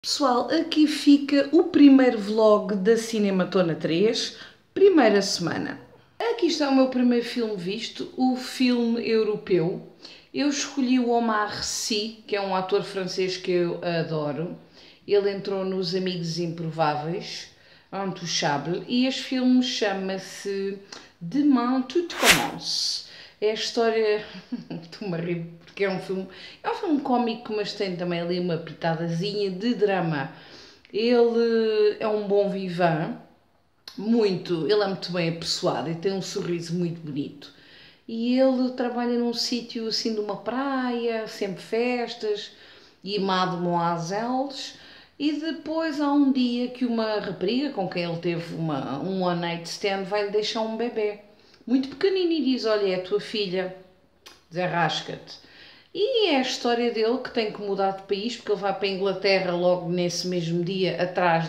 Pessoal, aqui fica o primeiro vlog da Cinematona 3, primeira semana. Aqui está o meu primeiro filme visto, o filme europeu. Eu escolhi o Omar Sy, que é um ator francês que eu adoro. Ele entrou nos Amigos Improváveis, Intouchable, e este filme chama-se Demain Tout Commence. É a história... Estou-me a rir porque é um filme cómico, mas tem também ali uma pitadazinha de drama. Ele é um bom vivant, ele é muito bem apessoado e tem um sorriso muito bonito. E ele trabalha num sítio assim de uma praia, sempre festas e mademoiselles. E depois há um dia que uma rapariga com quem ele teve um one night stand vai-lhe deixar um bebê muito pequenino e diz: olha, é a tua filha, desarrasca-te. E é a história dele que tem que mudar de país, porque ele vai para a Inglaterra logo nesse mesmo dia, atrás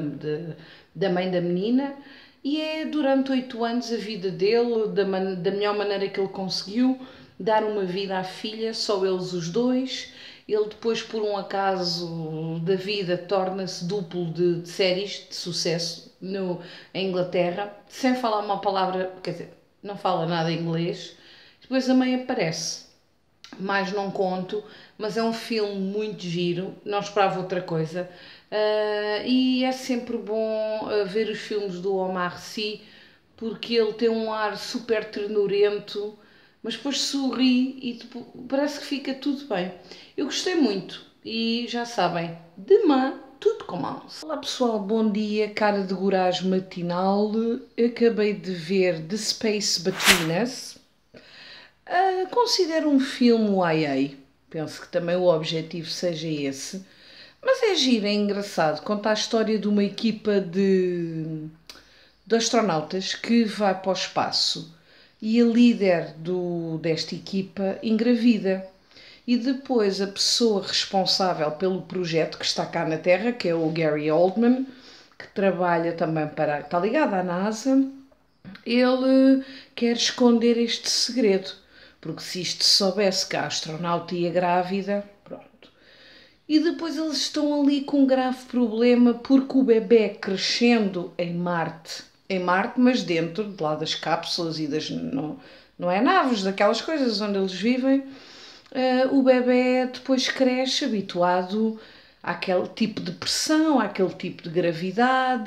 da mãe da menina, e é durante 8 anos a vida dele, da melhor maneira que ele conseguiu, dar uma vida à filha, só eles os dois. Ele depois, por um acaso da vida, torna-se duplo de séries de sucesso em Inglaterra, sem falar uma palavra, quer dizer, não fala nada em inglês. Depois a mãe aparece. Mais não conto, mas é um filme muito giro, não esperava outra coisa. E é sempre bom ver os filmes do Omar Sy, porque ele tem um ar super ternurento, mas depois sorri e tipo, parece que fica tudo bem. Eu gostei muito e já sabem, demain tudo commence. Olá pessoal, bom dia, cara de gorage matinal. Acabei de ver The Space Between Us. Considero um filme YA, penso que também o objetivo seja esse, mas é giro, é engraçado, conta a história de uma equipa de astronautas que vai para o espaço e a líder desta equipa engravida. E depois a pessoa responsável pelo projeto que está cá na Terra, que é o Gary Oldman, que trabalha também está ligado à NASA, ele quer esconder este segredo, porque se isto soubesse que a astronauta ia grávida, pronto. E depois eles estão ali com um grave problema porque o bebê crescendo em Marte, mas dentro de lá das cápsulas e não é naves, daquelas coisas onde eles vivem, o bebê depois cresce habituado àquele tipo de pressão, àquele tipo de gravidade,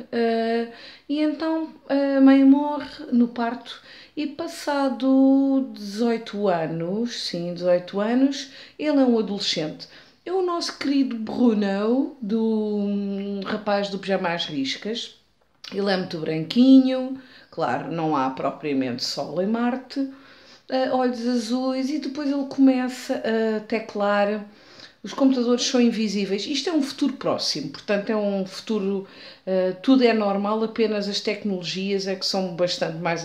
e então a mãe morre no parto e passado 18 anos, sim, 18 anos, ele é um adolescente. É o nosso querido Bruno, do rapaz do Pijama às Riscas. Ele é muito branquinho, claro, não há propriamente sol em Marte, olhos azuis, e depois ele começa a teclar. Os computadores são invisíveis. Isto é um futuro próximo, portanto é um futuro, tudo é normal, apenas as tecnologias é que são bastante mais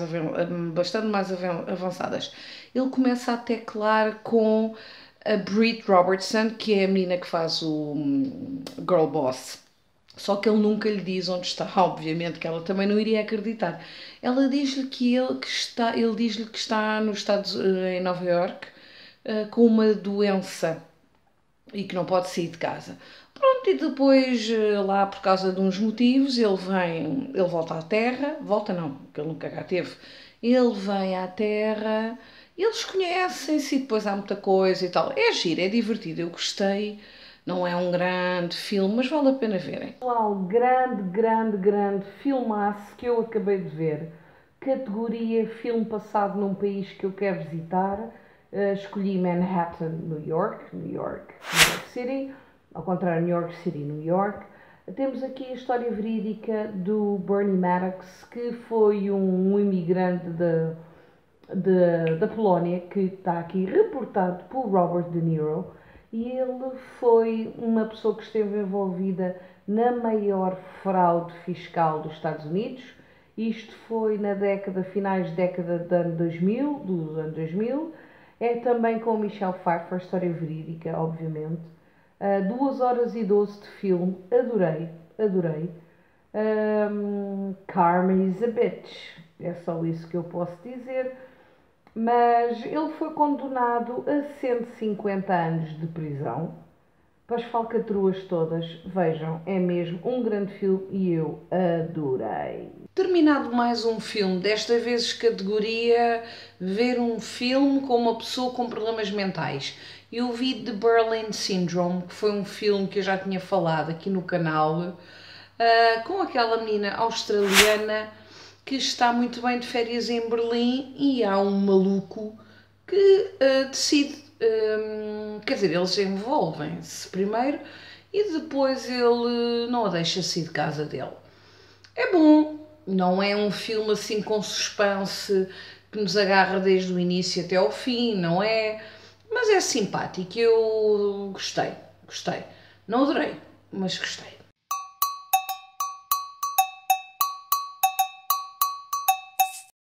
avançadas. Ele começa a teclar com a Brit Robertson, que é a menina que faz o Girl Boss. Só que ele nunca lhe diz onde está, obviamente que ela também não iria acreditar. Ela diz-lhe ele diz-lhe que está nos Estados, em Nova York, com uma doença e que não pode sair de casa. Pronto, e depois lá por causa de uns motivos ele volta à Terra, volta não, porque ele nunca cá teve. Ele vem à Terra, eles conhecem-se e depois há muita coisa e tal. É giro, é divertido, eu gostei. Não é um grande filme, mas vale a pena verem. Pessoal, grande filmaço que eu acabei de ver. Categoria filme passado num país que eu quero visitar. Escolhi Manhattan, New York City, ao contrário, New York City, New York. Temos aqui a história verídica do Bernie Maddox, que foi um imigrante da Polónia, que está aqui reportado por Robert De Niro, e ele foi uma pessoa que esteve envolvida na maior fraude fiscal dos Estados Unidos. Isto foi na finais de década dos anos 2000. É também com o Michelle Pfeiffer, história verídica, obviamente. 2 horas e 12 de filme, adorei. Carmen is a bitch, é só isso que eu posso dizer. Mas ele foi condenado a 150 anos de prisão. para as falcatruas todas. Vejam, é mesmo um grande filme e eu adorei. Terminado mais um filme, desta vez categoria ver um filme com uma pessoa com problemas mentais. Eu vi The Berlin Syndrome, que foi um filme que eu já tinha falado aqui no canal, com aquela menina australiana que está muito bem de férias em Berlim e há um maluco que decide, quer dizer, eles envolvem-se primeiro e depois ele não a deixa sair de casa dele. É bom, não é um filme assim com suspense que nos agarra desde o início até ao fim, não é? Mas é simpático, eu gostei. Não adorei, mas gostei.